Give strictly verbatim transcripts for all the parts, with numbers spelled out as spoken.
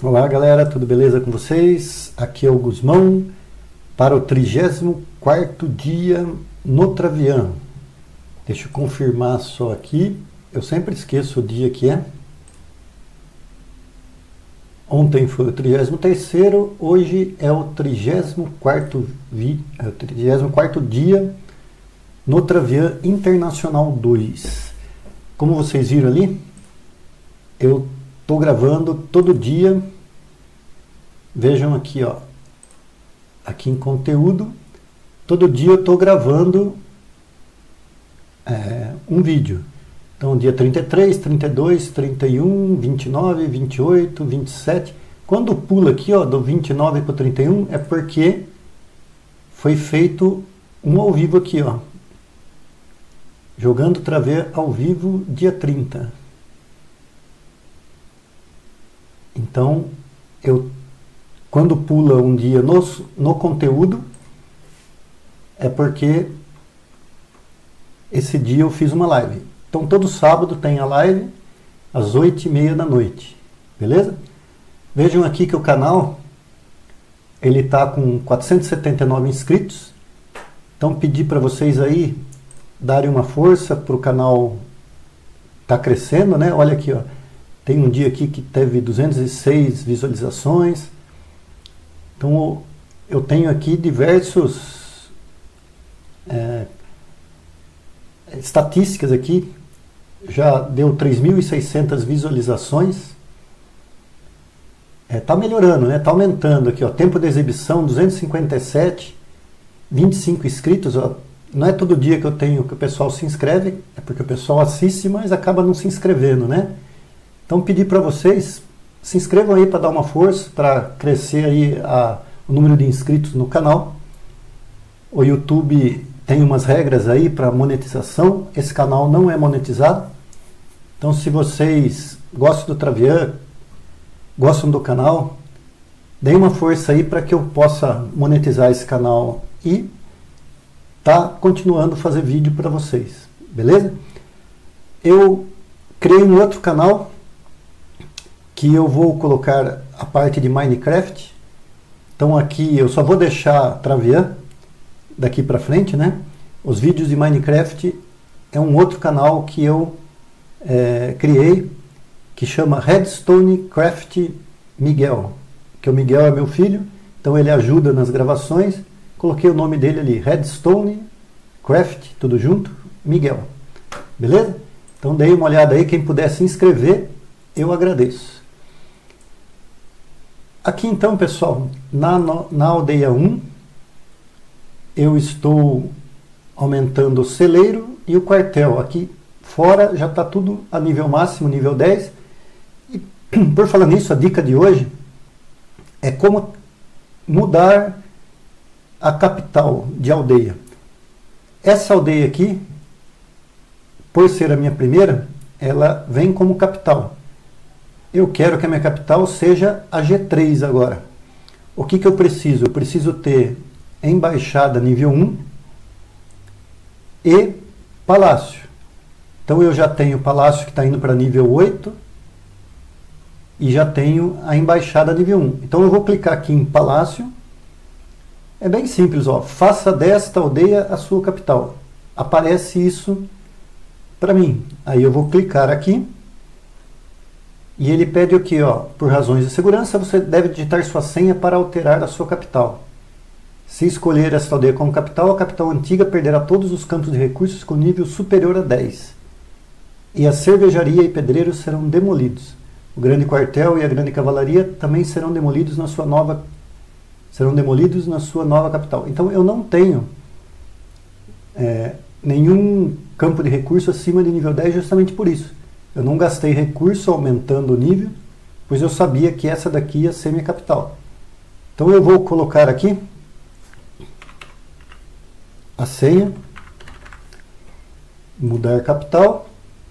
Olá galera, tudo beleza com vocês? Aqui é o Guzmão para o trigésimo quarto dia no Travian. Deixa eu confirmar só aqui, eu sempre esqueço o dia que é. Ontem foi o trigésimo terceiro, hoje é o trigésimo quarto, vi, é o trigésimo quarto dia no Travian Internacional dois. Como vocês viram ali, eu estou gravando todo dia. Vejam aqui, ó, aqui em conteúdo, todo dia eu estou gravando é, um vídeo. Então, dia trinta e três, trinta e dois, trinta e um, vinte e nove, vinte e oito, vinte e sete. Quando pula aqui, ó, do vinte e nove para o trinta e um, é porque foi feito um ao vivo aqui, ó. Jogando Travian ao vivo, dia trinta. Então, eu, quando pula um dia no, no conteúdo, é porque esse dia eu fiz uma live. Então, todo sábado tem a live, às oito e meia da noite. Beleza? Vejam aqui que o canal, ele está com quatrocentos e setenta e nove inscritos. Então, pedi para vocês aí darem uma força para o canal tá crescendo, né? Olha aqui, ó. Tem um dia aqui que teve duzentas e seis visualizações. Então, eu tenho aqui diversos é, estatísticas aqui. Já deu três mil e seiscentas visualizações. É, tá melhorando, né? Tá aumentando aqui, ó. Tempo de exibição duzentos e cinquenta e sete, vinte e cinco inscritos, ó. Não é todo dia que eu tenho que o pessoal se inscreve, é porque o pessoal assiste, mas acaba não se inscrevendo, né? Então, pedir para vocês, se inscrevam aí para dar uma força, para crescer aí a, o número de inscritos no canal. O YouTube tem umas regras aí para monetização, esse canal não é monetizado. Então, se vocês gostam do Travian, gostam do canal, deem uma força aí para que eu possa monetizar esse canal e tá continuando a fazer vídeo para vocês, beleza? Eu criei um outro canal que eu vou colocar a parte de Minecraft. Então aqui eu só vou deixar Travian daqui para frente, né? Os vídeos de Minecraft é um outro canal que eu é, criei, que chama Redstone Craft Miguel, que o Miguel é meu filho, então ele ajuda nas gravações. Coloquei o nome dele ali, Redstone Craft, tudo junto, Miguel. Beleza? Então dei uma olhada aí, quem puder se inscrever, eu agradeço. Aqui então, pessoal, na, na aldeia um, eu estou aumentando o celeiro e o quartel. Aqui fora já está tudo a nível máximo, nível dez. E por falar nisso, a dica de hoje é como mudar a capital de aldeia. Essa aldeia aqui, por ser a minha primeira, ela vem como capital. Eu quero que a minha capital seja a G três agora. O que que eu preciso? Eu preciso ter embaixada nível um e palácio. Então eu já tenho o palácio que está indo para nível oito e já tenho a embaixada nível um. Então eu vou clicar aqui em palácio. É bem simples, ó. Faça desta aldeia a sua capital. Aparece isso para mim. Aí eu vou clicar aqui. E ele pede aqui, ó, por razões de segurança, você deve digitar sua senha para alterar a sua capital. Se escolher esta aldeia como capital, a capital antiga perderá todos os campos de recursos com nível superior a dez. E a cervejaria e pedreiros serão demolidos. O grande quartel e a grande cavalaria também serão demolidos na sua nova serão demolidos na sua nova capital. Então eu não tenho é, nenhum campo de recurso acima de nível dez justamente por isso. Eu não gastei recurso aumentando o nível, pois eu sabia que essa daqui ia ser minha capital. Então eu vou colocar aqui a senha, mudar capital.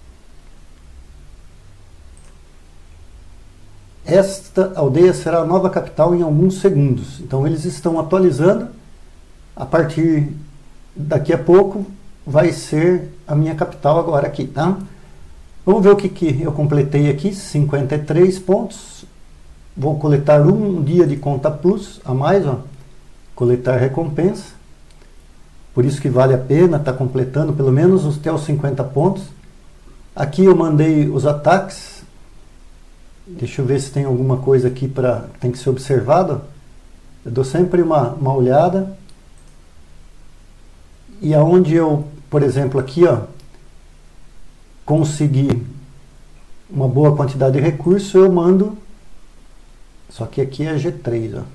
Esta aldeia será a nova capital em alguns segundos. Então eles estão atualizando. A partir daqui a pouco vai ser a minha capital agora aqui, tá? Vamos ver o que, que eu completei aqui, cinquenta e três pontos. vou coletar um dia de conta plus a mais, ó, coletar recompensa, por isso que vale a pena estar tá completando pelo menos até os cinquenta pontos. Aqui eu mandei os ataques, deixa eu ver se tem alguma coisa aqui para tem que ser observado. Eu dou sempre uma, uma olhada, e aonde eu, por exemplo, aqui, ó, consegui uma boa quantidade de recursos, eu mando, só que aqui é G três, ó.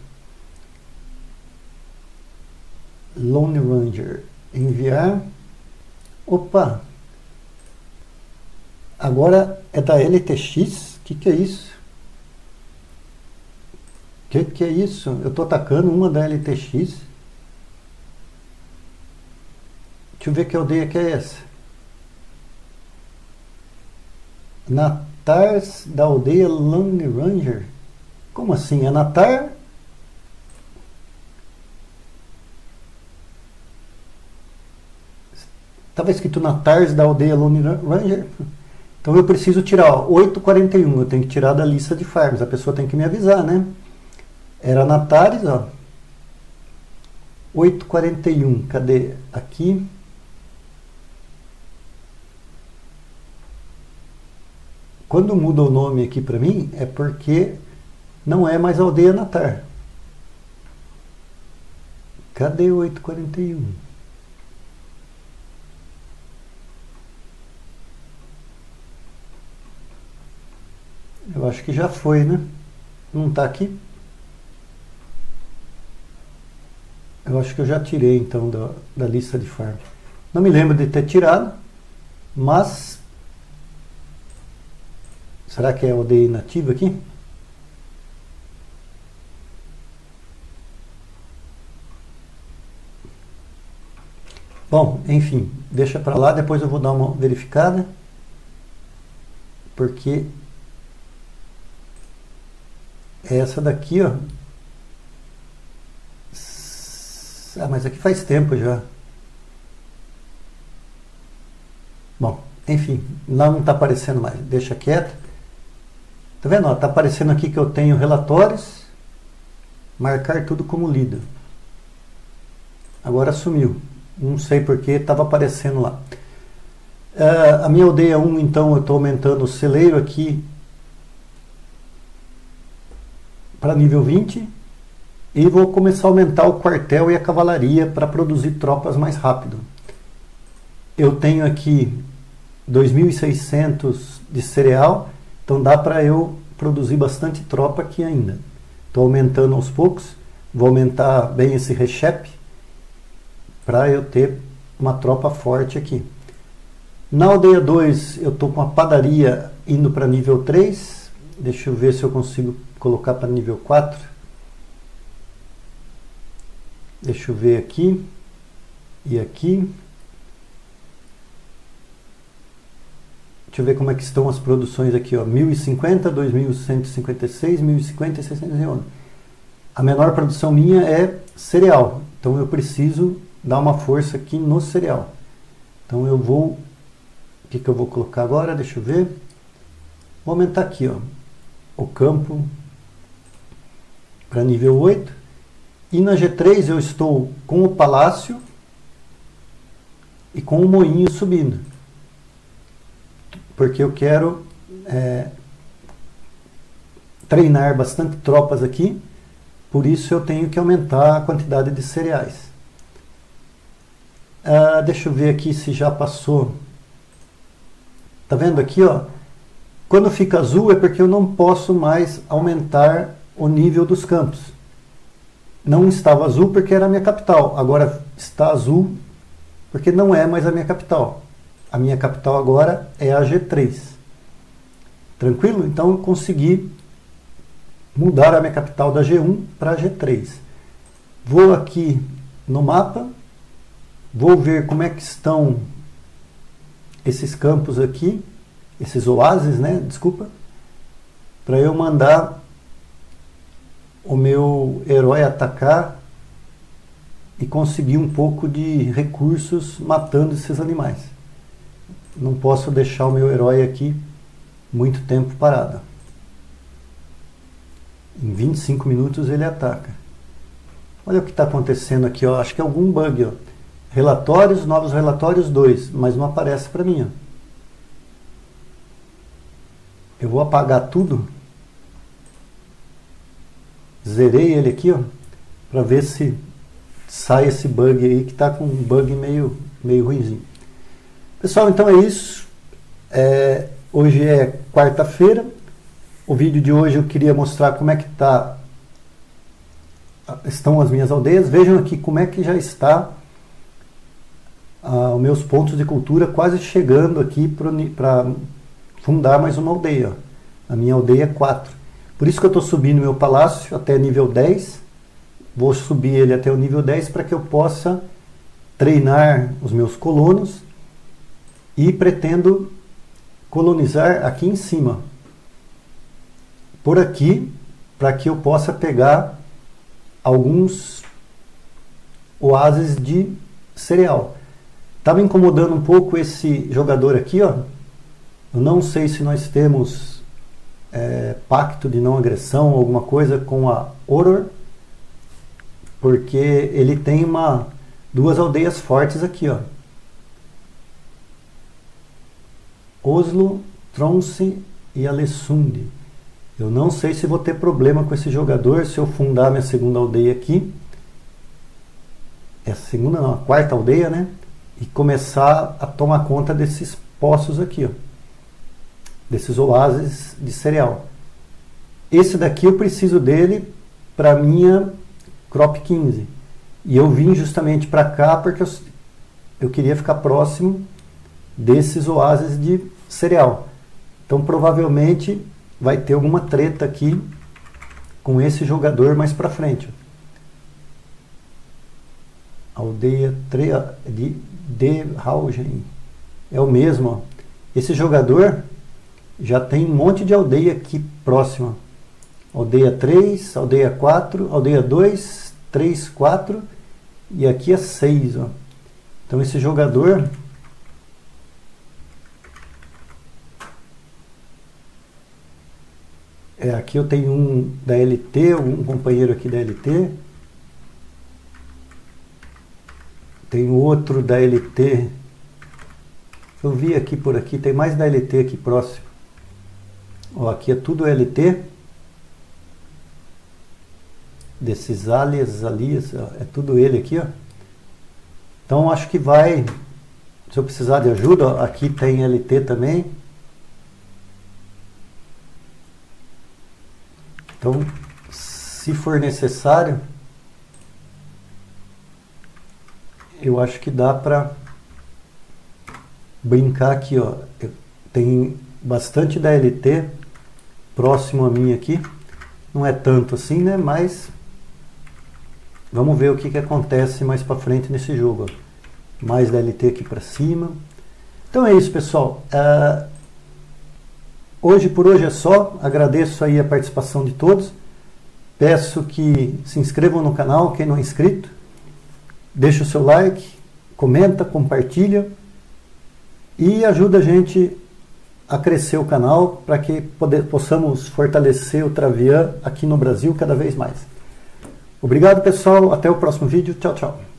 Lone Ranger, enviar, opa, agora é da L T X, o que que é isso? O que que é isso? Eu estou atacando uma da L T X, deixa eu ver que aldeia que é essa. Natars da aldeia Lone Ranger. Como assim? É Natar? Estava escrito Natars da aldeia Lone Ranger. Então eu preciso tirar, ó, oito quarenta e um. Eu tenho que tirar da lista de farms. A pessoa tem que me avisar, né? Era Natares, ó. oito quarenta e um. Cadê? Aqui. Quando muda o nome aqui para mim, é porque não é mais aldeia Natar. Cadê o oito quarenta e um? Eu acho que já foi, né? Não está aqui? Eu acho que eu já tirei, então, da, da lista de farm. Não me lembro de ter tirado, mas... Será que é aldeia inativa aqui? Bom, enfim, deixa para lá, depois eu vou dar uma verificada, porque é essa daqui, ó. Ah, mas aqui faz tempo já. Bom, enfim, lá não está aparecendo mais, deixa quieto. Tá vendo? Está aparecendo aqui que eu tenho relatórios, marcar tudo como lido. Agora sumiu. Não sei porque estava aparecendo lá. Uh, a minha aldeia um, então, eu estou aumentando o celeiro aqui para nível vinte. E vou começar a aumentar o quartel e a cavalaria para produzir tropas mais rápido. Eu tenho aqui dois mil e seiscentos de cereal, então dá para eu produzir bastante tropa aqui ainda. Estou aumentando aos poucos, vou aumentar bem esse rechepe para eu ter uma tropa forte aqui. Na aldeia dois eu estou com a padaria indo para nível três, deixa eu ver se eu consigo colocar para nível quatro. Deixa eu ver aqui e aqui. Deixa eu ver como é que estão as produções aqui, ó. mil e cinquenta, dois mil cento e cinquenta e seis, mil e cinquenta e seiscentos e onze. A menor produção minha é cereal, então eu preciso dar uma força aqui no cereal. Então eu vou... O que, que eu vou colocar agora? Deixa eu ver. Vou aumentar aqui, ó, o campo para nível oito. E na G três eu estou com o palácio e com o moinho subindo. Porque eu quero é, treinar bastante tropas aqui, por isso eu tenho que aumentar a quantidade de cereais. Ah, deixa eu ver aqui se já passou. Tá vendo aqui, ó? Quando fica azul é porque eu não posso mais aumentar o nível dos campos. Não estava azul porque era a minha capital. Agora está azul porque não é mais a minha capital. A minha capital agora é a G três. Tranquilo? Então eu consegui mudar a minha capital da G um para a G três. Vou aqui no mapa. Vou ver como é que estão esses campos aqui. Esses oásis, né? Desculpa. Para eu mandar o meu herói atacar e conseguir um pouco de recursos matando esses animais. Não posso deixar o meu herói aqui muito tempo parado. Em vinte e cinco minutos ele ataca. Olha o que está acontecendo aqui, ó. Acho que é algum bug, ó. Relatórios, novos relatórios dois, mas não aparece para mim, ó. Eu vou apagar tudo. Zerei ele aqui, ó, para ver se sai esse bug aí, que está com um bug meio, meio ruimzinho. Pessoal, então é isso. É, hoje é quarta-feira. O vídeo de hoje eu queria mostrar como é que tá, estão as minhas aldeias. Vejam aqui como é que já está ah, os meus pontos de cultura quase chegando aqui para fundar mais uma aldeia. Ó. A minha aldeia é quatro. Por isso que eu estou subindo meu palácio até nível dez. Vou subir ele até o nível dez para que eu possa treinar os meus colonos. E pretendo colonizar aqui em cima. Por aqui, para que eu possa pegar alguns oásis de cereal. Está me incomodando um pouco esse jogador aqui, ó. Eu não sei se nós temos é, pacto de não agressão, alguma coisa com a Oror, porque ele tem uma, duas aldeias fortes aqui, ó. Oslo, Tromsø e Alesund. Eu não sei se vou ter problema com esse jogador se eu fundar minha segunda aldeia aqui. É a segunda, não, a quarta aldeia, né? E começar a tomar conta desses poços aqui, ó. Desses oásis de cereal. Esse daqui eu preciso dele para minha Crop quinze. E eu vim justamente para cá porque eu, eu queria ficar próximo desses oásis de cereal. Então provavelmente vai ter alguma treta aqui com esse jogador mais para frente. Aldeia de Derhaugen. É o mesmo. Ó. Esse jogador já tem um monte de aldeia aqui próxima. Aldeia três, aldeia quatro, aldeia dois, três, quatro e aqui é seis. Ó. Então esse jogador... É, aqui eu tenho um da L T, um companheiro aqui da L T. Tem outro da L T. Eu vi aqui por aqui, tem mais da L T aqui próximo. Ó, aqui é tudo L T. Desses alias, alias, ó, é tudo ele aqui, ó. Então acho que vai, se eu precisar de ajuda, ó, aqui tem L T também. Então, se for necessário, eu acho que dá para brincar aqui, ó. Tem bastante da L T próximo a mim aqui. Não é tanto assim, né? Mas vamos ver o que, que acontece mais para frente nesse jogo. Ó. Mais da L T aqui para cima. Então é isso, pessoal. Uh, Hoje por hoje é só, agradeço aí a participação de todos, peço que se inscrevam no canal, quem não é inscrito, deixa o seu like, comenta, compartilha e ajuda a gente a crescer o canal para que poder, possamos fortalecer o Travian aqui no Brasil cada vez mais. Obrigado pessoal, até o próximo vídeo, tchau, tchau.